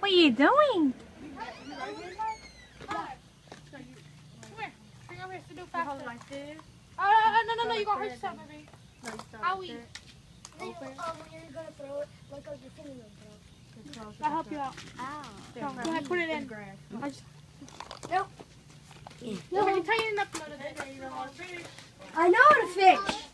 What are you doing? Like this. No, you're gonna hurt yourself, baby. I'll eat. When you're gonna throw it, like your finger will I'll help you out. Go ahead, put it in. Nope. No, you tighten it up a little bit. I know how to fish.